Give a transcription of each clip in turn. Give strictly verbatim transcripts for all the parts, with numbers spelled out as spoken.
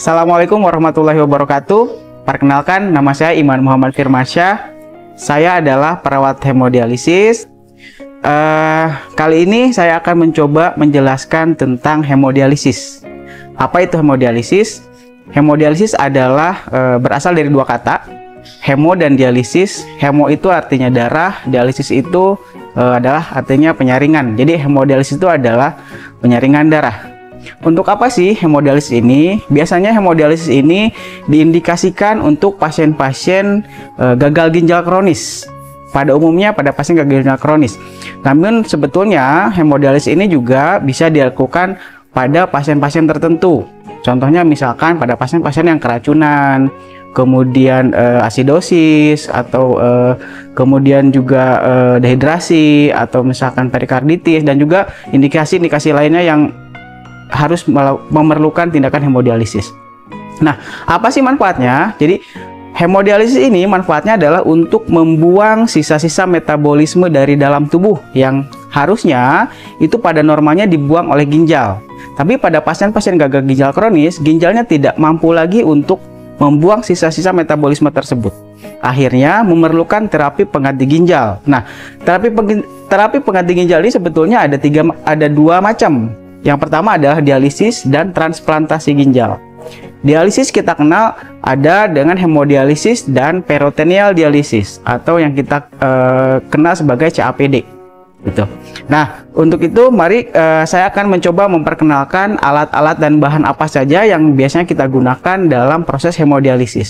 Assalamualaikum warahmatullahi wabarakatuh. Perkenalkan, nama saya Iman Muhammad Firmansyah. Saya adalah perawat hemodialisis. Uh, kali ini saya akan mencoba menjelaskan tentang hemodialisis. Apa itu hemodialisis? Hemodialisis adalah uh, berasal dari dua kata, hemo dan dialisis. Hemo itu artinya darah, dialisis itu uh, adalah artinya penyaringan. Jadi hemodialisis itu adalah penyaringan darah. Untuk apa sih hemodialisis ini? Biasanya hemodialisis ini diindikasikan untuk pasien-pasien e, gagal ginjal kronis. Pada umumnya pada pasien gagal ginjal kronis. Namun sebetulnya hemodialisis ini juga bisa dilakukan pada pasien-pasien tertentu. Contohnya misalkan pada pasien-pasien yang keracunan, kemudian e, asidosis, atau e, kemudian juga e, dehidrasi, atau misalkan perikarditis, dan juga indikasi-indikasi lainnya yang harus memerlukan tindakan hemodialisis. Nah, apa sih manfaatnya? Jadi, hemodialisis ini manfaatnya adalah untuk membuang sisa-sisa metabolisme dari dalam tubuh yang harusnya itu pada normalnya dibuang oleh ginjal. Tapi pada pasien-pasien gagal ginjal kronis, ginjalnya tidak mampu lagi untuk membuang sisa-sisa metabolisme tersebut. Akhirnya memerlukan terapi pengganti ginjal. Nah, terapi terapi pengganti ginjal ini sebetulnya ada tiga, ada dua macam. Yang pertama adalah dialisis dan transplantasi ginjal. Dialisis kita kenal ada dengan hemodialisis dan peritoneal dialisis, atau yang kita uh, kenal sebagai C A P D. Gitu. Nah, untuk itu mari uh, saya akan mencoba memperkenalkan alat-alat dan bahan apa saja yang biasanya kita gunakan dalam proses hemodialisis.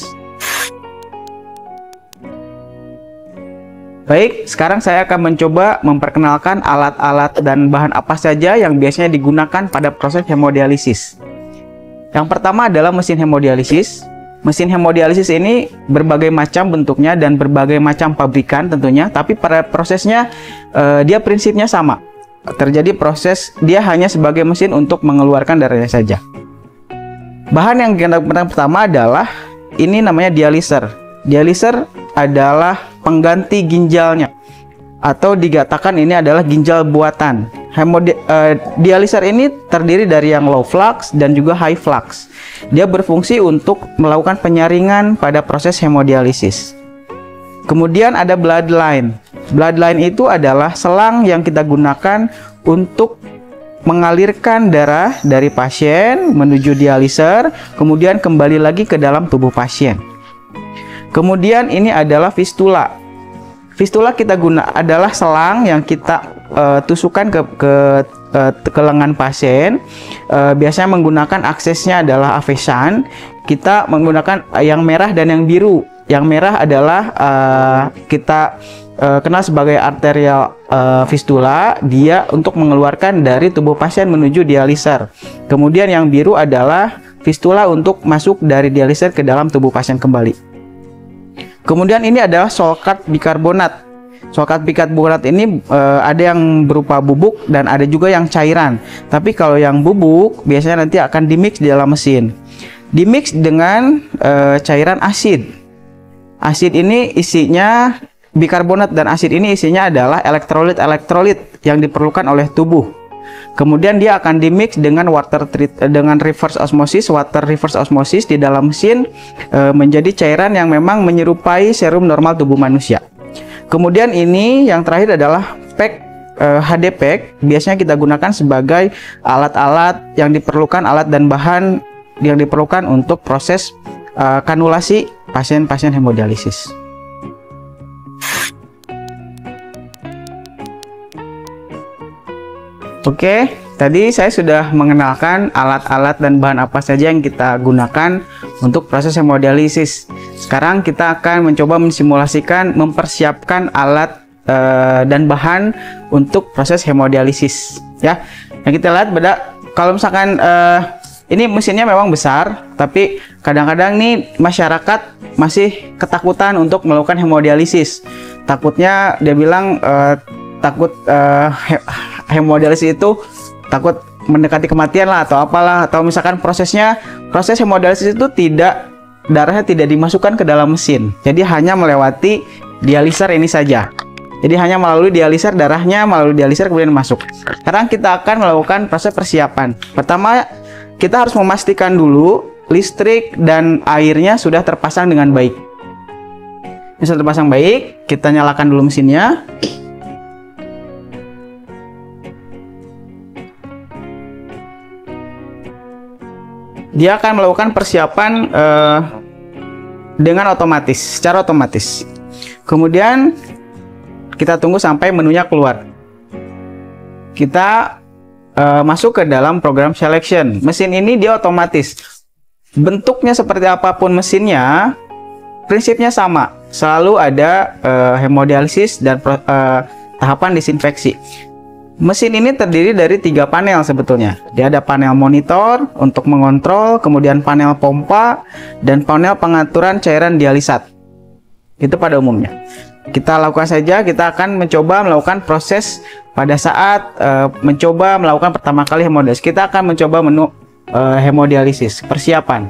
Baik, sekarang saya akan mencoba memperkenalkan alat-alat dan bahan apa saja yang biasanya digunakan pada proses hemodialisis. Yang pertama adalah mesin hemodialisis. Mesin hemodialisis ini berbagai macam bentuknya dan berbagai macam pabrikan tentunya, tapi pada prosesnya eh, dia prinsipnya sama. Terjadi proses, dia hanya sebagai mesin untuk mengeluarkan darahnya saja. Bahan yang kita gunakan pertama adalah ini namanya dialiser. Dialiser adalah pengganti ginjalnya, atau dikatakan ini adalah ginjal buatan. Hemodi uh, dialiser ini terdiri dari yang low flux dan juga high flux. Dia berfungsi untuk melakukan penyaringan pada proses hemodialisis. Kemudian ada bloodline. Bloodline itu adalah selang yang kita gunakan untuk mengalirkan darah dari pasien menuju dialiser, kemudian kembali lagi ke dalam tubuh pasien. Kemudian ini adalah fistula. Fistula kita guna adalah selang yang kita uh, tusukkan ke ke, uh, ke lengan pasien. Uh, biasanya menggunakan aksesnya adalah avesan. Kita menggunakan yang merah dan yang biru. Yang merah adalah uh, kita uh, kenal sebagai arterial uh, fistula. Dia untuk mengeluarkan dari tubuh pasien menuju dialiser. Kemudian yang biru adalah fistula untuk masuk dari dialiser ke dalam tubuh pasien kembali. Kemudian ini adalah solkat bikarbonat. Solkat bikarbonat ini e, ada yang berupa bubuk dan ada juga yang cairan. Tapi kalau yang bubuk biasanya nanti akan dimix di dalam mesin. Dimix dengan e, cairan asid. Asid ini isinya bikarbonat dan asid ini isinya adalah elektrolit-elektrolit yang diperlukan oleh tubuh. Kemudian dia akan dimix dengan water treat dengan reverse osmosis, water reverse osmosis di dalam mesin e, menjadi cairan yang memang menyerupai serum normal tubuh manusia. Kemudian ini yang terakhir adalah pack e, H D pack. Biasanya kita gunakan sebagai alat-alat yang diperlukan, alat dan bahan yang diperlukan untuk proses e, kanulasi pasien-pasien hemodialisis. Oke, tadi saya sudah mengenalkan alat-alat dan bahan apa saja yang kita gunakan untuk proses hemodialisis. Sekarang kita akan mencoba mensimulasikan, mempersiapkan alat e, dan bahan untuk proses hemodialisis. Ya, yang kita lihat beda. Kalau misalkan e, ini mesinnya memang besar, tapi kadang-kadang nih masyarakat masih ketakutan untuk melakukan hemodialisis. Takutnya dia bilang e, takut uh, he hemodialisis itu takut mendekati kematian lah atau apalah, atau misalkan prosesnya proses hemodialisis itu tidak darahnya tidak dimasukkan ke dalam mesin, jadi hanya melewati dialiser ini saja. Jadi hanya melalui dialiser, darahnya melalui dialiser kemudian masuk. Sekarang kita akan melakukan proses persiapan. Pertama, kita harus memastikan dulu listrik dan airnya sudah terpasang dengan baik. Ini sudah terpasang baik, kita nyalakan dulu mesinnya. Dia akan melakukan persiapan eh, dengan otomatis, secara otomatis. Kemudian kita tunggu sampai menunya keluar. Kita uh, masuk ke dalam program selection. Mesin ini dia otomatis. Bentuknya seperti apapun mesinnya, prinsipnya sama. Selalu ada uh, hemodialisis dan uh, tahapan disinfeksi. Mesin ini terdiri dari tiga panel sebetulnya. Dia ada panel monitor untuk mengontrol, kemudian panel pompa, dan panel pengaturan cairan dialisat. Itu pada umumnya. Kita lakukan saja, kita akan mencoba melakukan proses pada saat uh, mencoba melakukan pertama kali hemodialisis. Kita akan mencoba menu uh, hemodialisis, persiapan.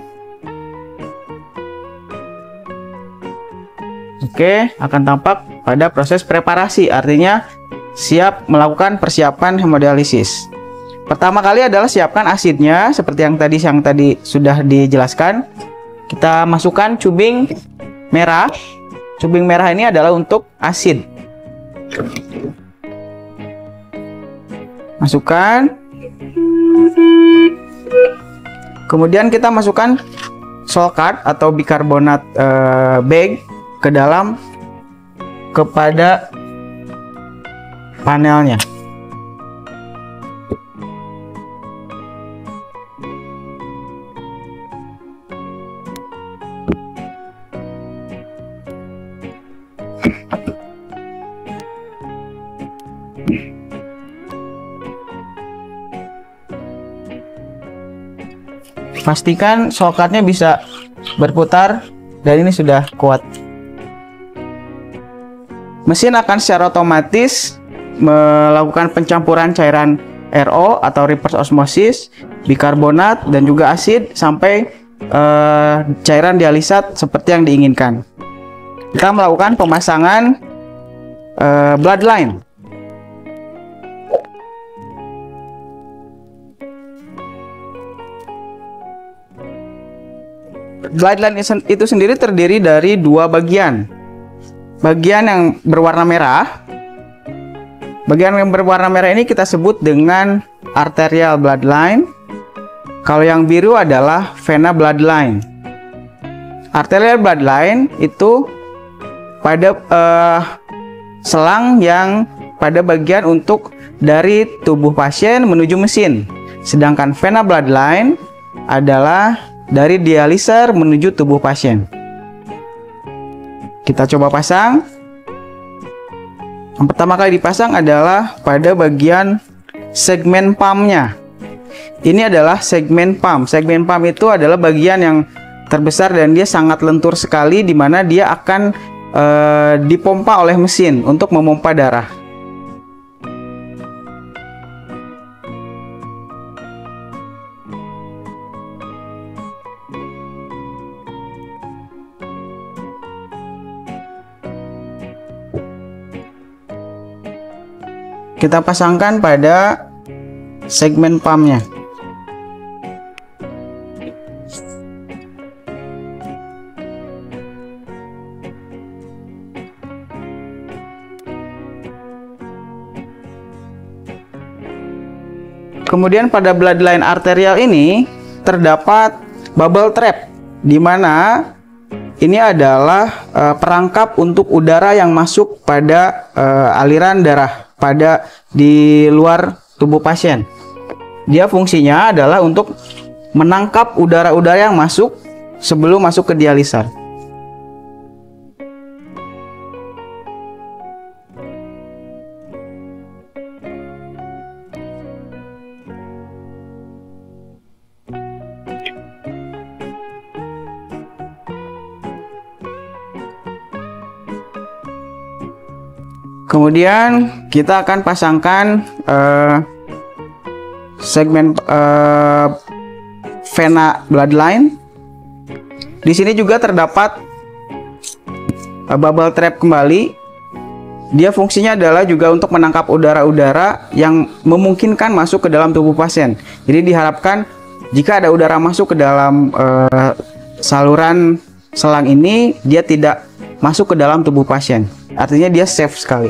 Oke, akan tampak pada proses preparasi, artinya siap melakukan persiapan hemodialisis. Pertama kali adalah siapkan asidnya, seperti yang tadi yang tadi sudah dijelaskan. Kita masukkan cubing merah. Cubing merah ini adalah untuk asid. Masukkan. Kemudian kita masukkan Solcard atau bikarbonat eh, bag ke dalam kepada panelnya. Pastikan Solcardnya bisa berputar dan ini sudah kuat. Mesin akan secara otomatis melakukan pencampuran cairan R O atau reverse osmosis, bikarbonat dan juga asid sampai eh, cairan dialisat seperti yang diinginkan. Kita melakukan pemasangan eh, bloodline. Bloodline itu sendiri terdiri dari dua bagian. Bagian yang berwarna merah. Bagian yang berwarna merah ini kita sebut dengan arterial bloodline. Kalau yang biru adalah vena bloodline. Arterial bloodline itu pada uh, selang yang pada bagian untuk dari tubuh pasien menuju mesin. Sedangkan vena bloodline adalah dari dialiser menuju tubuh pasien. Kita coba pasang. Yang pertama kali dipasang adalah pada bagian segmen pumpnya. Ini adalah segmen pump. Segmen pump itu adalah bagian yang terbesar dan dia sangat lentur sekali, di mana dia akan e, dipompa oleh mesin untuk memompa darah. Kita pasangkan pada segmen pumpnya. Kemudian pada bloodline arterial ini terdapat bubble trap, di mana ini adalah uh, perangkap untuk udara yang masuk pada uh, aliran darah pada di luar tubuh pasien. Dia fungsinya adalah untuk menangkap udara-udara yang masuk sebelum masuk ke dialiser. Kemudian kita akan pasangkan uh, segmen uh, vena bloodline. Di sini juga terdapat uh, bubble trap kembali. Dia fungsinya adalah juga untuk menangkap udara-udara yang memungkinkan masuk ke dalam tubuh pasien. Jadi diharapkan Jika ada udara masuk ke dalam uh, saluran selang ini, dia tidak masuk ke dalam tubuh pasien. Artinya dia safe sekali.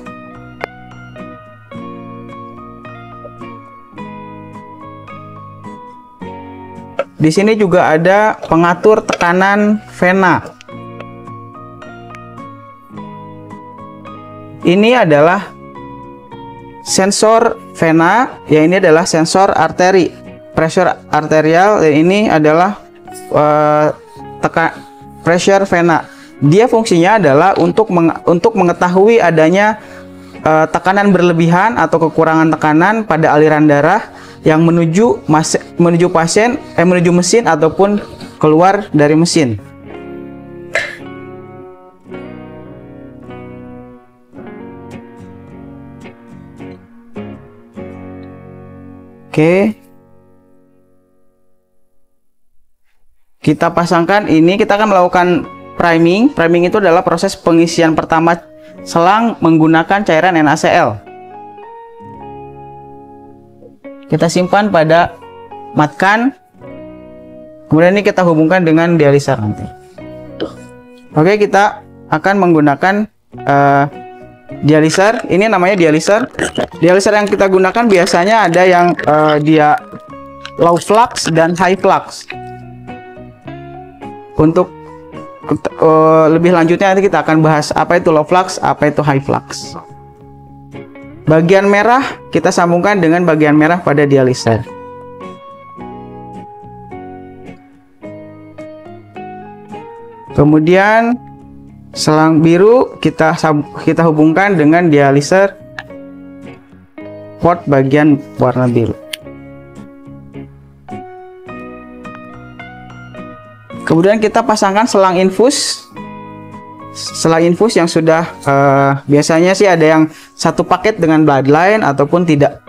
Di sini juga ada pengatur tekanan vena. Ini adalah sensor vena, ya ini adalah sensor arteri, pressure arterial, dan ini adalah uh, teka pressure vena. Dia fungsinya adalah untuk meng untuk mengetahui adanya uh, tekanan berlebihan atau kekurangan tekanan pada aliran darah yang menuju mas menuju pasien, eh menuju mesin ataupun keluar dari mesin. Oke. Kita pasangkan ini, kita akan melakukan priming. Priming itu adalah proses pengisian pertama selang menggunakan cairan N A C L. Kita simpan pada matkan, kemudian ini kita hubungkan dengan dialiser nanti. Oke, kita akan menggunakan uh, dialiser. Ini namanya dialiser. Dialiser yang kita gunakan biasanya ada yang uh, dia low flux dan high flux. Untuk uh, lebih lanjutnya nanti kita akan bahas apa itu low flux, apa itu high flux. Bagian merah kita sambungkan dengan bagian merah pada dialiser. Kemudian selang biru kita kita hubungkan dengan dialiser port bagian warna biru. Kemudian kita pasangkan selang infus. Selang infus yang sudah uh, biasanya sih ada yang satu paket dengan bloodline ataupun tidak.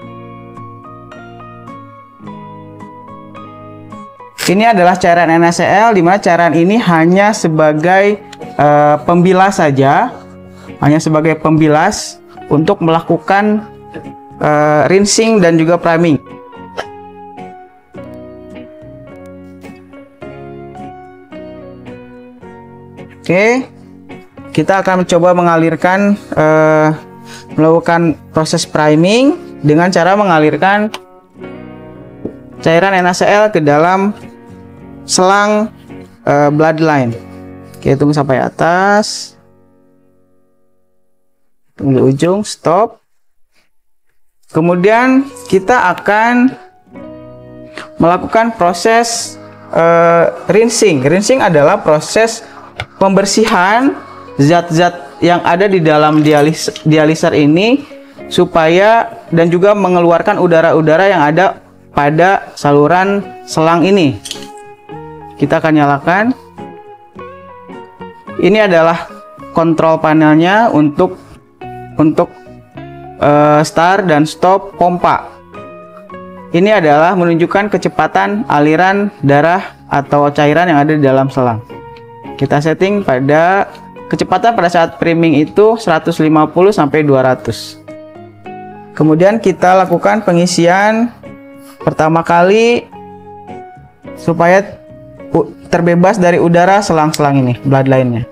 Ini adalah cairan N A C L, di mana cairan ini hanya sebagai uh, pembilas saja, hanya sebagai pembilas untuk melakukan uh, rinsing dan juga priming. Oke. Kita akan mencoba mengalirkan uh, melakukan proses priming dengan cara mengalirkan cairan N A C L ke dalam selang uh, bloodline. Oke, tunggu sampai atas, tunggu ujung, stop. Kemudian kita akan melakukan proses uh, rinsing. Rinsing adalah proses pembersihan zat-zat yang ada di dalam dialis dialiser ini supaya dan juga mengeluarkan udara-udara yang ada pada saluran selang ini. Kita akan nyalakan. Ini adalah kontrol panelnya untuk untuk uh, start dan stop pompa. Ini adalah menunjukkan kecepatan aliran darah atau cairan yang ada di dalam selang. Kita setting pada kecepatan pada saat priming itu seratus lima puluh sampai dua ratus. Kemudian kita lakukan pengisian pertama kali supaya terbebas dari udara selang-selang ini, bloodline-nya.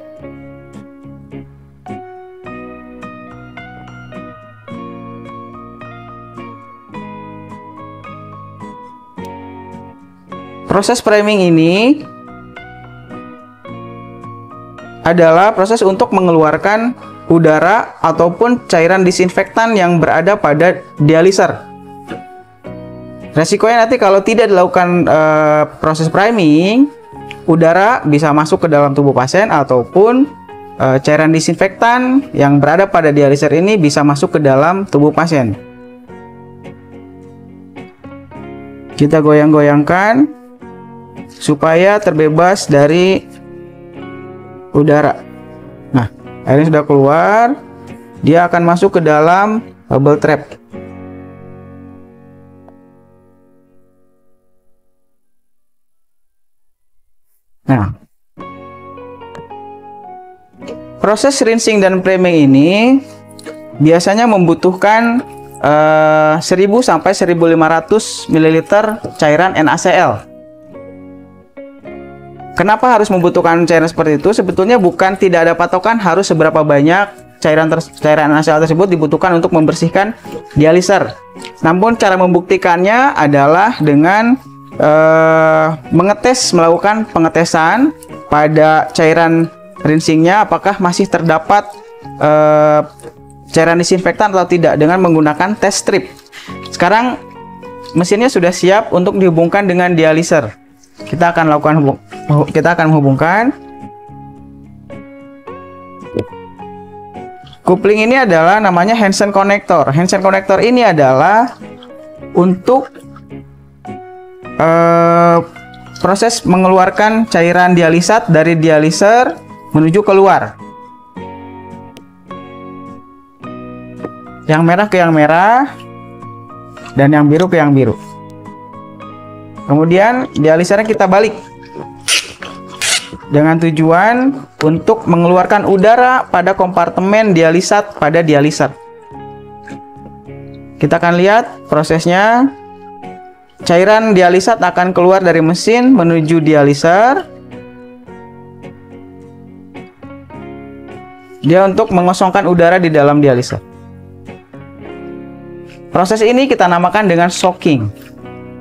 Proses priming ini adalah proses untuk mengeluarkan udara ataupun cairan disinfektan yang berada pada dialiser. Resikonya nanti kalau tidak dilakukan uh, proses priming, udara bisa masuk ke dalam tubuh pasien ataupun uh, cairan disinfektan yang berada pada dialiser ini bisa masuk ke dalam tubuh pasien. Kita goyang-goyangkan supaya terbebas dari udara. Nah, airnya sudah keluar, dia akan masuk ke dalam bubble trap. Nah, proses rinsing dan priming ini biasanya membutuhkan eh, seribu sampai seribu lima ratus mililiter cairan NaCl. Kenapa harus membutuhkan cairan seperti itu? Sebetulnya bukan tidak ada patokan harus seberapa banyak cairan cairan NaCl tersebut dibutuhkan untuk membersihkan dialiser. Namun cara membuktikannya adalah dengan eh, mengetes, melakukan pengetesan pada cairan rinsingnya apakah masih terdapat eh, cairan disinfektan atau tidak dengan menggunakan tes strip. Sekarang mesinnya sudah siap untuk dihubungkan dengan dialiser. Kita akan lakukan hubung, kita akan menghubungkan. Coupling ini adalah namanya Hansen connector. Hansen connector ini adalah untuk uh, proses mengeluarkan cairan dialisat dari dialiser menuju keluar. Yang merah ke yang merah dan yang biru ke yang biru. Kemudian dialisernya kita balik dengan tujuan untuk mengeluarkan udara pada kompartemen dialisat pada dialiser. Kita akan lihat prosesnya. Cairan dialisat akan keluar dari mesin menuju dialiser. Dia untuk mengosongkan udara di dalam dialiser. Proses ini kita namakan dengan soaking.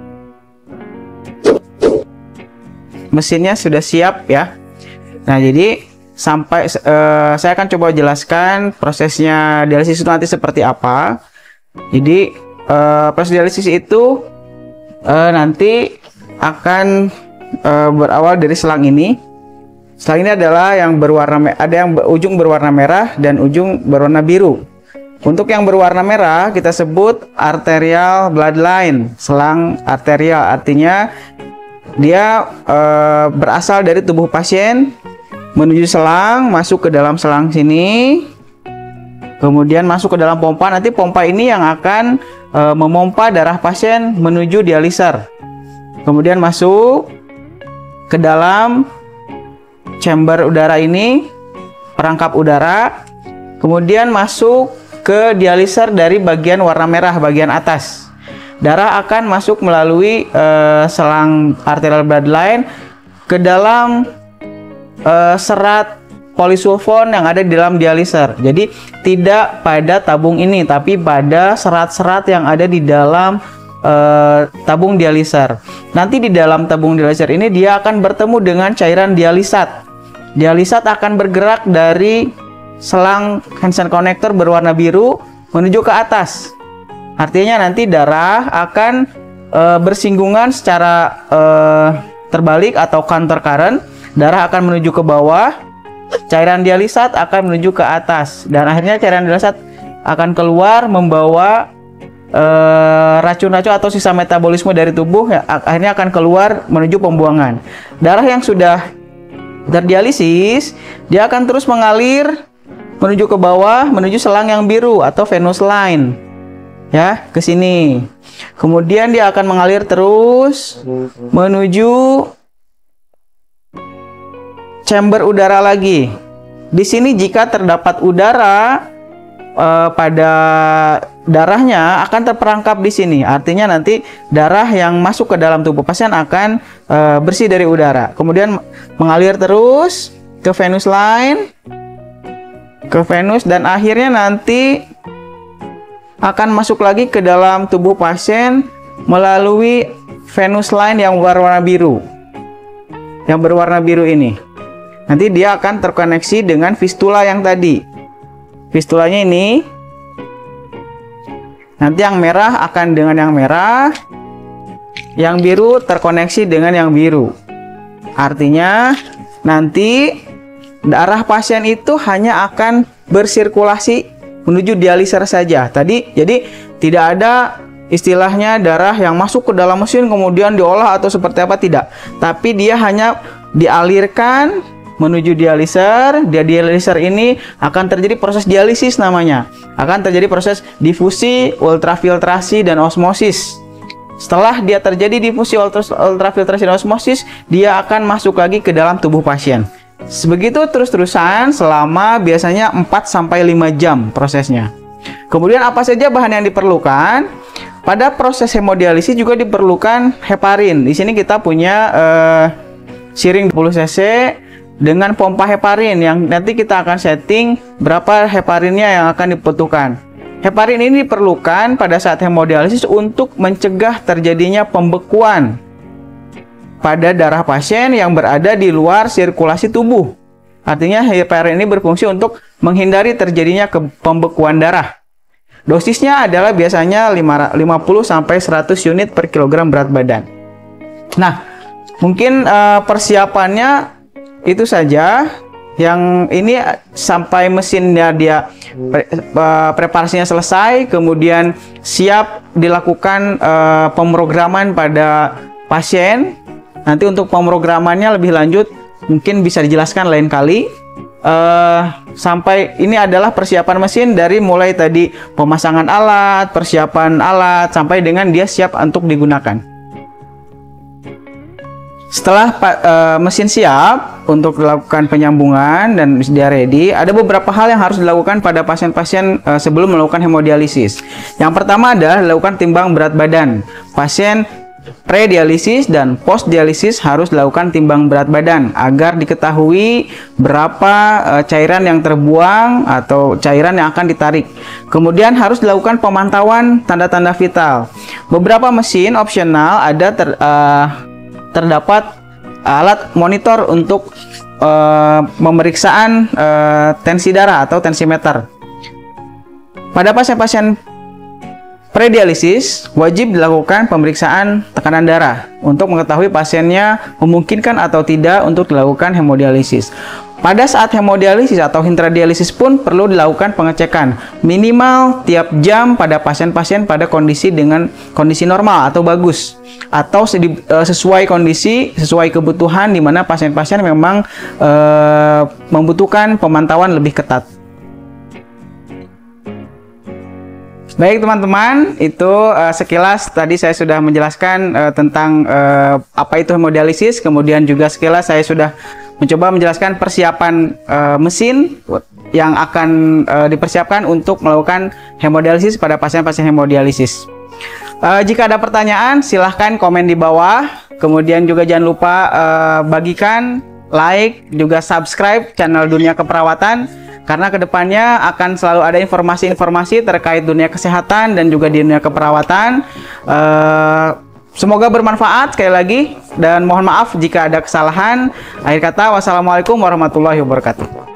Mesinnya sudah siap ya. Nah, jadi sampai uh, saya akan coba jelaskan prosesnya dialisis itu nanti seperti apa. Jadi uh, proses dialisis itu uh, nanti akan uh, berawal dari selang ini. Selang ini adalah yang berwarna ada yang ujung berwarna merah dan ujung berwarna biru. Untuk yang berwarna merah kita sebut arterial bloodline, selang arterial, artinya dia e, berasal dari tubuh pasien menuju selang, masuk ke dalam selang sini, kemudian masuk ke dalam pompa. Nanti pompa ini yang akan e, memompa darah pasien menuju dialiser, kemudian masuk ke dalam chamber udara ini, perangkap udara, kemudian masuk ke dialiser dari bagian warna merah, bagian atas. Darah akan masuk melalui uh, selang arterial bloodline ke dalam uh, serat polisulfon yang ada di dalam dialiser. Jadi tidak pada tabung ini, tapi pada serat-serat yang ada di dalam uh, tabung dialiser. Nanti di dalam tabung dialiser ini dia akan bertemu dengan cairan dialisat. Dialisat akan bergerak dari selang Hansen connector berwarna biru menuju ke atas. Artinya nanti darah akan e, bersinggungan secara e, terbalik atau counter current. Darah akan menuju ke bawah, cairan dialisat akan menuju ke atas, dan akhirnya cairan dialisat akan keluar membawa racun-racun atau sisa metabolisme dari tubuh, ya, akhirnya akan keluar menuju pembuangan. Darah yang sudah terdialisis dia akan terus mengalir menuju ke bawah menuju selang yang biru atau venous line. Ya, ke sini. Kemudian dia akan mengalir terus menuju chamber udara lagi. Di sini jika terdapat udara eh, pada darahnya akan terperangkap di sini. Artinya nanti darah yang masuk ke dalam tubuh pasien akan eh, bersih dari udara. Kemudian mengalir terus ke venous line, ke venous, dan akhirnya nanti akan masuk lagi ke dalam tubuh pasien melalui venous line yang berwarna biru. Yang berwarna biru ini. Nanti dia akan terkoneksi dengan fistula yang tadi. Fistulanya ini. Nanti yang merah akan dengan yang merah. Yang biru terkoneksi dengan yang biru. Artinya nanti darah pasien itu hanya akan bersirkulasi menuju dialiser saja. Tadi jadi tidak ada istilahnya darah yang masuk ke dalam mesin kemudian diolah atau seperti apa, tidak. Tapi dia hanya dialirkan menuju dialiser. Dia dialiser ini akan terjadi proses dialisis namanya. Akan terjadi proses difusi, ultrafiltrasi, dan osmosis. Setelah dia terjadi difusi, ultrafiltrasi, dan osmosis, dia akan masuk lagi ke dalam tubuh pasien. Sebegitu terus-terusan selama biasanya empat sampai lima jam prosesnya. Kemudian apa saja bahan yang diperlukan? Pada proses hemodialisis juga diperlukan heparin. Di sini kita punya eh, siring dua puluh cc dengan pompa heparin yang nanti kita akan setting berapa heparinnya yang akan dibutuhkan. Heparin ini diperlukan pada saat hemodialisis untuk mencegah terjadinya pembekuan pada darah pasien yang berada di luar sirkulasi tubuh. Artinya heparin ini berfungsi untuk menghindari terjadinya pembekuan darah. Dosisnya adalah biasanya lima puluh sampai seratus unit per kilogram berat badan. Nah, mungkin uh, persiapannya itu saja. Yang ini sampai mesinnya dia pre, uh, preparasinya selesai, kemudian siap dilakukan uh, pemrograman pada pasien. Nanti untuk pemrogramannya lebih lanjut mungkin bisa dijelaskan lain kali. Uh, sampai ini adalah persiapan mesin dari mulai tadi pemasangan alat, persiapan alat, sampai dengan dia siap untuk digunakan. Setelah uh, mesin siap untuk dilakukan penyambungan dan dia ready, ada beberapa hal yang harus dilakukan pada pasien-pasien uh, sebelum melakukan hemodialisis. Yang pertama adalah dilakukan timbang berat badan. Pasien pre-dialisis dan post-dialisis harus dilakukan timbang berat badan agar diketahui berapa uh, cairan yang terbuang atau cairan yang akan ditarik. Kemudian harus dilakukan pemantauan tanda-tanda vital. Beberapa mesin opsional ada ter, uh, terdapat alat monitor untuk uh, pemeriksaan uh, tensi darah atau tensimeter. Pada pasien-pasien pre-dialisis wajib dilakukan pemeriksaan tekanan darah untuk mengetahui pasiennya memungkinkan atau tidak untuk dilakukan hemodialisis. Pada saat hemodialisis atau intradialisis pun perlu dilakukan pengecekan minimal tiap jam pada pasien-pasien pada kondisi dengan kondisi normal atau bagus, atau sesuai kondisi, sesuai kebutuhan di mana pasien-pasien memang e, membutuhkan pemantauan lebih ketat. Baik teman-teman, itu uh, sekilas tadi saya sudah menjelaskan uh, tentang uh, apa itu hemodialisis, kemudian juga sekilas saya sudah mencoba menjelaskan persiapan uh, mesin yang akan uh, dipersiapkan untuk melakukan hemodialisis pada pasien-pasien hemodialisis. Uh, jika ada pertanyaan, silahkan komen di bawah, kemudian juga jangan lupa uh, bagikan, like, juga subscribe channel Dunia Keperawatan. Karena kedepannya akan selalu ada informasi-informasi terkait dunia kesehatan dan juga dunia keperawatan. Uh, semoga bermanfaat sekali lagi. Dan mohon maaf jika ada kesalahan. Akhir kata, wassalamualaikum warahmatullahi wabarakatuh.